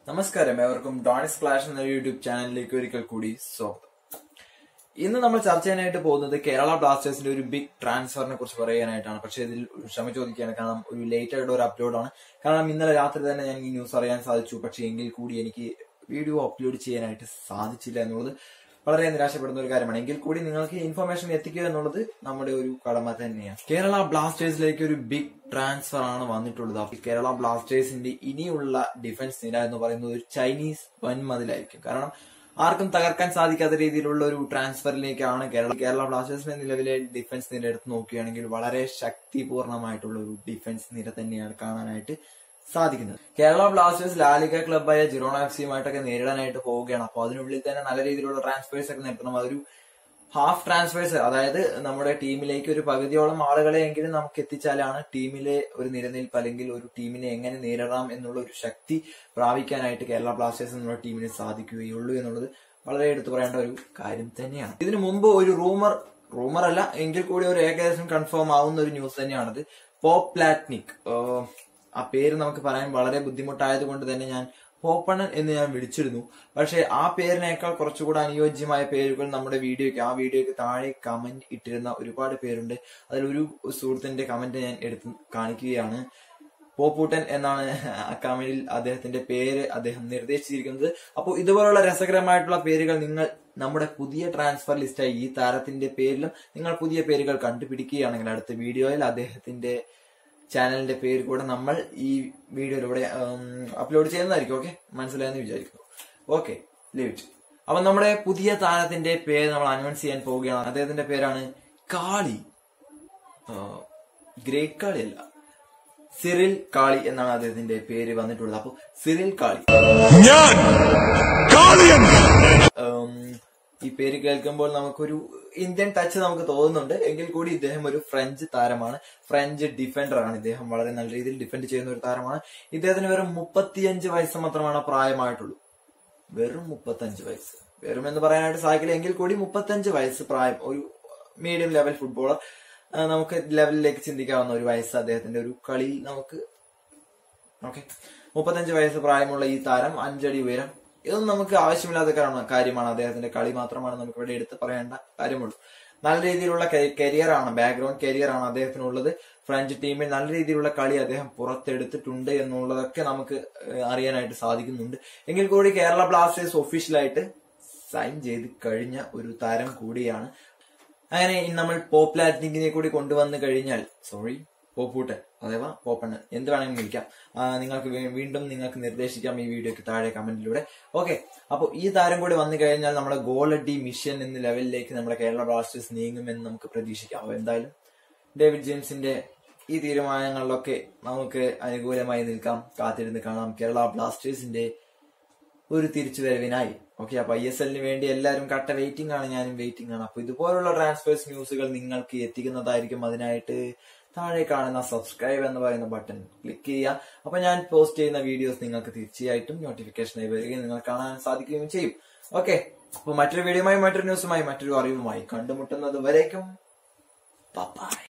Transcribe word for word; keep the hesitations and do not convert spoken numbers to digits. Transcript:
നമസ്കാരം ഏവർക്കും ഡോണിക്സ് ക്ലാഷ് എന്ന യൂട്യൂബ് ചാനലിലേക്ക് ഒരിക്കൽ കൂടി സ്വാഗതം. ഇന്ന് നമ്മൾ ചർച്ച ചെയ്യാനായിട്ട് പോകുന്നത് കേരള ബ്ലാസ്റ്റേഴ്സിന്റെ ഒരു ബിഗ് ട്രാൻസ്ഫറിനെ കുറിച്ച് പറയാനായിട്ടാണ്. പക്ഷെ ഇതിൽ ക്ഷമ ചോദിക്കുകയാണ്, കാരണം ഒരു ലേറ്റ് ആയിട്ട് ഒരു അപ്ലോഡാണ്. കാരണം ഇന്നലെ രാത്രി തന്നെ ഞാൻ ഈ ന്യൂസ് അറിയാൻ സാധിച്ചു. പക്ഷെ എങ്കിൽ കൂടി എനിക്ക് വീഡിയോ അപ്ലോഡ് ചെയ്യാനായിട്ട് സാധിച്ചില്ല എന്നുള്ളത് വളരെ നിരാശപ്പെടുന്ന ഒരു കാര്യമാണ്. എങ്കിൽ കൂടി നിങ്ങൾക്ക് ഇൻഫർമേഷൻ എത്തിക്കുക എന്നുള്ളത് നമ്മുടെ ഒരു കടമ തന്നെയാണ്. കേരള ബ്ലാസ്റ്റേഴ്സിലേക്ക് ഒരു ബിഗ് ട്രാൻസ്ഫർ ആണ് വന്നിട്ടുള്ളത്. അപ്പോൾ കേരള ബ്ലാസ്റ്റേഴ്സിന്റെ ഇനിയുള്ള ഡിഫൻസ് നിര എന്ന് പറയുന്നത് ഒരു ചൈനീസ് വൻമതിലായിരിക്കും. കാരണം ആർക്കും തകർക്കാൻ സാധിക്കാത്ത രീതിയിലുള്ള ഒരു ട്രാൻസ്ഫറിലേക്കാണ് കേരള കേരള ബ്ലാസ്റ്റേഴ്സിന്റെ നിലവിലെ ഡിഫൻസ് നിര എടുത്ത് നോക്കുകയാണെങ്കിൽ വളരെ ശക്തിപൂർണമായിട്ടുള്ള ഒരു ഡിഫൻസ് നിര തന്നെയാണ് കാണാനായിട്ട് സാധിക്കുന്നത്. കേരള ബ്ലാസ്റ്റേഴ്സ് ലാലിഗ ക്ലബായ ജിറോണ എഫ് സിയുമായിട്ടൊക്കെ നേരിടാനായിട്ട് പോവുകയാണ്. അപ്പോൾ അതിനുള്ളിൽ തന്നെ നല്ല രീതിയിലുള്ള ട്രാൻസ്ഫേഴ്സ് ഒക്കെ നടത്തണം. അതൊരു ഹാഫ് ട്രാൻസ്ഫേഴ്സ്, അതായത് നമ്മുടെ ടീമിലേക്ക് ഒരു പകുതിയോളം ആളുകളെ എങ്കിലും നമുക്ക് എത്തിച്ചാലാണ് ടീമിലെ ഒരു നിലനിൽപ്പ് അല്ലെങ്കിൽ ഒരു ടീമിനെ എങ്ങനെ നേരിടാം എന്നുള്ള ഒരു ശക്തി പ്രാപിക്കാനായിട്ട് കേരള ബ്ലാസ്റ്റേഴ്സ് എന്നുള്ള ടീമിന് സാധിക്കുകയുള്ളൂ എന്നുള്ളത് വളരെ എടുത്തു പറയേണ്ട ഒരു കാര്യം തന്നെയാണ്. ഇതിനു മുമ്പ് ഒരു റൂമർ റൂമർ അല്ല എങ്കിൽ കൂടി ഒരു ഏകദേശം കൺഫേം ആവുന്ന ഒരു ന്യൂസ് തന്നെയാണത്. പോപ്ലാറ്റ്നിക്, ആ പേര് നമുക്ക് പറയാൻ വളരെ ബുദ്ധിമുട്ടായത് കൊണ്ട് തന്നെ ഞാൻ പോപ്പണ്ണൻ എന്ന് ഞാൻ വിളിച്ചിരുന്നു. പക്ഷെ ആ പേരിനേക്കാൾ കുറച്ചുകൂടെ അനുയോജ്യമായ പേരുകൾ നമ്മുടെ വീഡിയോയ്ക്ക് ആ വീഡിയോയ്ക്ക് താഴെ കമന്റ് ഇട്ടിരുന്ന ഒരുപാട് പേരുണ്ട്. അതിലൊരു സുഹൃത്തിന്റെ കമന്റ് ഞാൻ എടുത്ത് കാണിക്കുകയാണ്. പോപ്പൂട്ടൻ എന്നാണ് ആ കമന്റിൽ അദ്ദേഹത്തിന്റെ പേര് അദ്ദേഹം നിർദ്ദേശിച്ചിരിക്കുന്നത്. അപ്പോൾ ഇതുപോലുള്ള രസകരമായിട്ടുള്ള പേരുകൾ നിങ്ങൾ നമ്മുടെ പുതിയ ട്രാൻസ്ഫർ ലിസ്റ്റായി ഈ താരത്തിന്റെ പേരിലും നിങ്ങൾ പുതിയ പേരുകൾ കണ്ടുപിടിക്കുകയാണെങ്കിൽ അടുത്ത വീഡിയോയിൽ അദ്ദേഹത്തിന്റെ ചാനലിന്റെ പേര് കൂടെ നമ്മൾ ഈ വീഡിയോയിലൂടെ അപ്ലോഡ് ചെയ്യുന്നതായിരിക്കും. ഓക്കെ, മനസ്സിലായെന്ന് വിചാരിക്കുന്നു. Okay, leave it. അപ്പൊ നമ്മുടെ പുതിയ താരത്തിന്റെ പേര് നമ്മൾ അനൗൺസ് ചെയ്യാൻ പോവുകയാണ്. അദ്ദേഹത്തിന്റെ പേരാണ് കാളി. ഗ്രേറ്റ് കാളി അല്ല, സിറിൽ കാളി എന്നാണ് അദ്ദേഹത്തിന്റെ പേര് വന്നിട്ടുള്ളത്. അപ്പൊ സിറിൽ കാളി, ഈ പേര് കേൾക്കുമ്പോൾ നമുക്കൊരു ഇന്ത്യൻ ടച്ച് നമുക്ക് തോന്നുന്നുണ്ട്. എങ്കിൽ കൂടി ഇദ്ദേഹം ഒരു ഫ്രഞ്ച് താരമാണ്, ഫ്രഞ്ച് ഡിഫൻഡർ ആണ്. ഇദ്ദേഹം വളരെ നല്ല രീതിയിൽ ഡിഫെൻഡ് ചെയ്യുന്ന ഒരു താരമാണ്. ഇദ്ദേഹത്തിന് വെറും മുപ്പത്തിയഞ്ച് വയസ്സ് മാത്രമാണ് പ്രായമായിട്ടുള്ളൂ. വെറും മുപ്പത്തഞ്ച് വയസ്സ്, വെറും എന്ന് പറയാനായിട്ട് സാധിക്കില്ല. എങ്കിൽ കൂടി മുപ്പത്തഞ്ച് വയസ്സ് പ്രായം, ഒരു മീഡിയം ലെവൽ ഫുട്ബോളർ, നമുക്ക് ലെവലിലേക്ക് ചിന്തിക്കാവുന്ന ഒരു വയസ്സ് അദ്ദേഹത്തിന്റെ ഒരു കളിയിൽ നമുക്ക്. ഓക്കെ, മുപ്പത്തഞ്ച് വയസ്സ് പ്രായമുള്ള ഈ താരം അഞ്ചടി ഉയരം, ഇതൊന്നും നമുക്ക് ആവശ്യമില്ലാത്ത കാര്യമാണ്. അദ്ദേഹത്തിന്റെ കളി മാത്രമാണ് നമുക്ക് ഇവിടെ എടുത്ത് പറയേണ്ട കാര്യമുള്ളൂ. നല്ല രീതിയിലുള്ള കരിയറാണ്, ബാക്ക്ഗ്രൗണ്ട് കരിയറാണ് അദ്ദേഹത്തിനുള്ളത്. ഫ്രഞ്ച് ടീമിൽ നല്ല രീതിയിലുള്ള കളി അദ്ദേഹം പുറത്തെടുത്തിട്ടുണ്ട് എന്നുള്ളതൊക്കെ നമുക്ക് അറിയാനായിട്ട് സാധിക്കുന്നുണ്ട്. എങ്കിൽ കൂടി കേരള ബ്ലാസ്റ്റേഴ്സ് ഒഫീഷ്യലായിട്ട് സൈൻ ചെയ്ത് കഴിഞ്ഞ ഒരു താരം കൂടിയാണ്. അങ്ങനെ നമ്മൾ പോപ്ലാറ്റ്നിക്കിനെ കൂടി കൊണ്ടുവന്നു കഴിഞ്ഞാൽ, സോറി പോപ്പൂട്ടൻ അഥവാ പോപ്പണ്ണൻ എന്ത് വേണമെങ്കിലും വിളിക്കാം, നിങ്ങൾക്ക് വീണ്ടും നിങ്ങൾക്ക് നിർദ്ദേശിക്കാം ഈ വീഡിയോക്ക് താഴെ കമന്റിലൂടെ. ഓക്കെ, അപ്പോൾ ഈ താരം കൂടി വന്നു കഴിഞ്ഞാൽ നമ്മുടെ ഗോളടി മിഷൻ എന്ന ലെവലിലേക്ക് നമ്മുടെ കേരള ബ്ലാസ്റ്റേഴ്സ് നീങ്ങുമെന്ന് നമുക്ക് പ്രതീക്ഷിക്കാം. അപ്പോൾ എന്തായാലും ഡേവിഡ് ജെയിംസിന്റെ ഈ തീരുമാനങ്ങളിലൊക്കെ നമുക്ക് അനുകൂലമായി നിൽക്കാം, കാത്തിരുന്ന് കാണാം കേരള ബ്ലാസ്റ്റേഴ്സിന്റെ ഒരു തിരിച്ചുവരവിനായി. ഓക്കെ, അപ്പൊ ഐ എസ് എല്ലിന് വേണ്ടി എല്ലാവരും കട്ട വെയിറ്റിംഗ് ആണ്, ഞാനും വെയിറ്റിംഗ് ആണ്. അപ്പൊ ഇതുപോലുള്ള ട്രാൻസ്ഫേഴ്സ് ന്യൂസുകൾ നിങ്ങൾക്ക് എത്തിക്കുന്നതായിരിക്കും. അതിനായിട്ട് താഴെ കാണുന്ന സബ്സ്ക്രൈബ് എന്ന് പറയുന്ന ബട്ടൺ ക്ലിക്ക് ചെയ്യുക. അപ്പൊ ഞാൻ പോസ്റ്റ് ചെയ്യുന്ന വീഡിയോസ് നിങ്ങൾക്ക് തീർച്ചയായിട്ടും നോട്ടിഫിക്കേഷനായി വരികയും നിങ്ങൾ കാണാൻ സാധിക്കുകയും ചെയ്യും. ഓക്കെ, അപ്പൊ മറ്റൊരു വീഡിയോയുമായി മറ്റൊരു ന്യൂസുമായി മറ്റൊരു അറിവുമായി കണ്ടുമുട്ടുന്നത് വരേക്കും ബൈ.